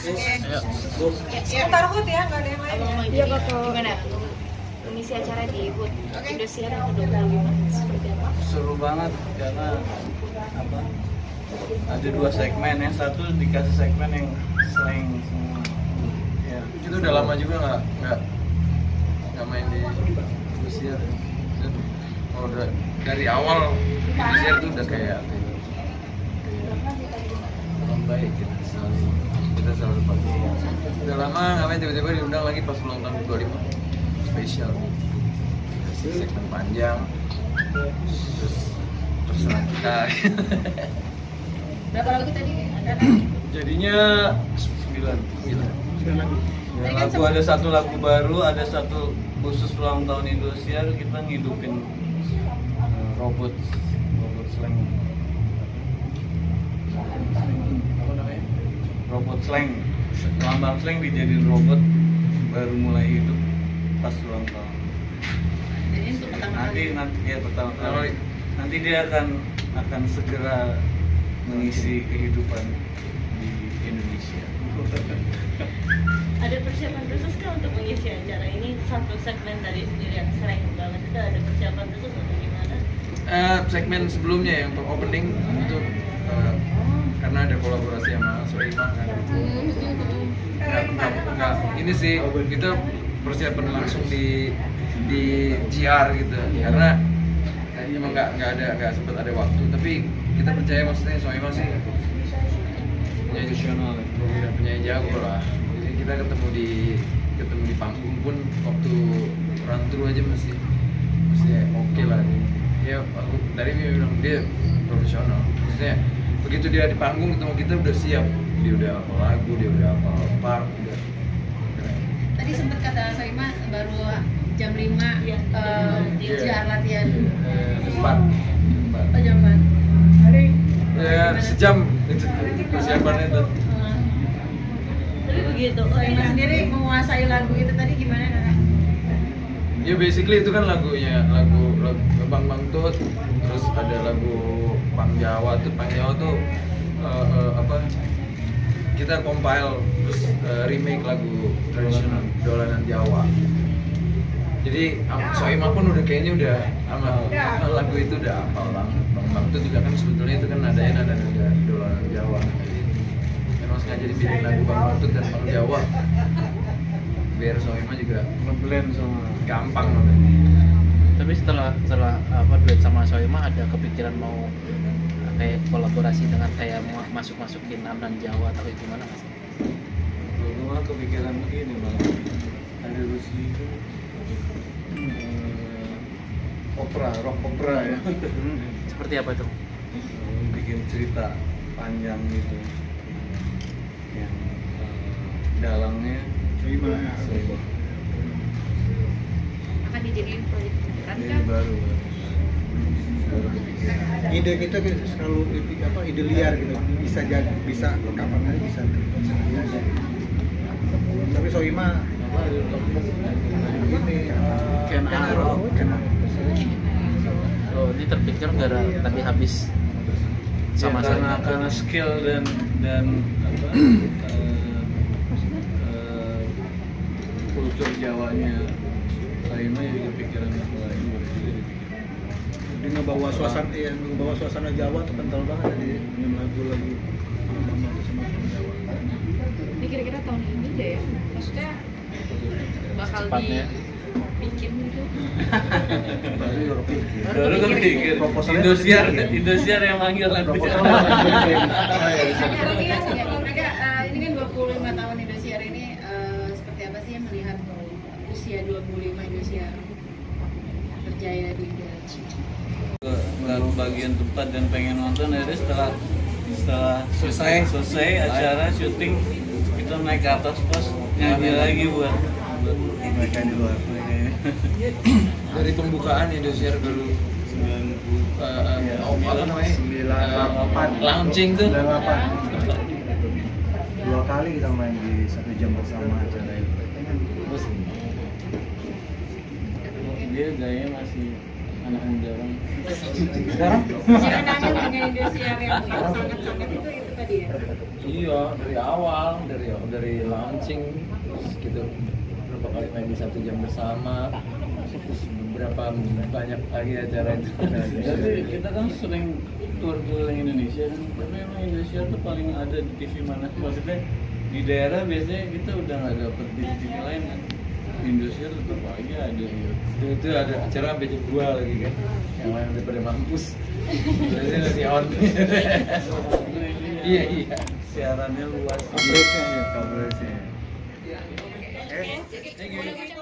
Ayo. Sebentar Hud ya, nggak ada yang lain. Iya Koko. Gimana? Mengisi acara di HUT Indosiar yang ke-25 seperti apa? Seru banget karena apa? Ada 2 segmen, yang satu dikasih segmen yang slang semua. Ya, Itu udah lama juga nggak main di Indosiar. Oh, dari awal Indosiar tuh udah kayak orang baik gitu. Kita selalu pakai. Udah lama nggak main, tiba-tiba diundang lagi pas ulang tahun 25 spesial. Segmen panjang, terus terserah kita. Berapa lagu tadi? Ada Jadinya 9 lagu. Ya, lagu ada 1 lagu baru, ada 1 khusus ulang tahun Indosiar, kita ngidupin robot slang. Apa namanya? Robot slang. Lambang slang dijadiin robot baru mulai hidup pas ulang tahun. Jadi untuk pertama kali. Nanti ya pertama kali. Nanti dia akan segera mengisi kehidupan di Indonesia. Ada persiapan khusus kan untuk mengisi acara ini? Satu segmen tadi sendiri yang sering banget itu ada persiapan khusus untuk gimana? Segmen sebelumnya yang untuk opening itu karena ada kolaborasi sama Soimah kan. Nggak, ini sih kita persiapan langsung di GR gitu karena emang nggak sempat ada waktu, tapi kita percaya maksudnya Soimah sih penyanyi jago lah. Jadi kita ketemu di panggung pun waktu run through aja masih oke lah. Ya aku dari bilang dia profesional. Maksudnya begitu dia di panggung ketemu kita udah siap, dia udah hafal lagu, dia udah hafal part, udah keren. Tadi sempat kata Soimah baru jam 5 Iya. GR latihan. 4. Oh jam 4. Ya sejam itu persiapannya tuh. Tapi begitu. Soimah sendiri menguasai lagu itu tadi gimana Nana? Ya basically itu kan lagu Bang Bang Tut, terus ada lagu Pang Jawa tuh apa kita compile terus remake lagu tradisional dolanan Jawa. Jadi Soimah pun kayaknya sama lagu itu udah hafal banget. Bang Bang Tut juga kan sebetulnya itu kan nadanya nada dolanan Jawa. Jadi emang sengaja dibikin lagu Bang Bang Tut dan Bang Jawa biar Soimah juga ngeblend sama gampang namanya. Tapi setelah apa duet sama Soimah ada kepikiran mau kayak kolaborasi dengan kayak masukin Amdan Jawa atau gimana nggak sih? Dulu mah kepikiran begini bang, ada Rusi itu rock opera ya. Seperti apa itu? Bikin cerita panjang gitu yang dalangnya Soimah. Akan dijadiin proyek beneran Jadi kan? baru kepikiran. Ide kita selalu ide liar gitu, bisa kapan aja bisa aja. Tapi Soimah ini Ken Arok. Oh ini terpikir gara tadi habis sama Ya, karena skill dan apa kultur Jawanya Soimah jadi kepikiran apa lain baru juga dipikiran. dia ngebawa suasana Jawa tuh kental banget dengan lagu-lagu sama Jawa. Ini kira-kira tahun ini deh ya? Maksudnya bakal Cepatnya. dibikin gitu? Baru kepikir Indosiar yang manggil lagu Misalnya mereka ini kan 25 tahun Indosiar ini seperti apa sih yang melihat usia 25 Indosiar berjaya di baru bagian tempat dan pengen nonton. Jadi setelah selesai acara syuting kita naik ke atas pos nyanyi lagi buat mereka di luar. Dari pembukaan Indosiar dulu 98 launching tuh 2 kali kita main di 1 jam bersama acara itu. terus dia gayanya masih anak muda banget. Sekarang Jangan nanya dengan Indosiar yang sangat-sangat itu tadi ya. Iya, dari awal, dari launching terus gitu berapa kali main di 1 jam bersama, terus beberapa banyak lagi acara itu. Jadi kita kan sering tour keliling Indonesia kan, tapi emang Indonesia tuh paling ada di TV mana sih? Maksudnya di daerah biasanya kita udah nggak dapet di TV lain kan. Di Indonesia tetap aja ada gitu. Itu ada acara sampai jam 2 lagi kan, yang lain udah pada mampus. Biasanya masih on. Iya. Siarannya luas. Coverage-nya. Oke.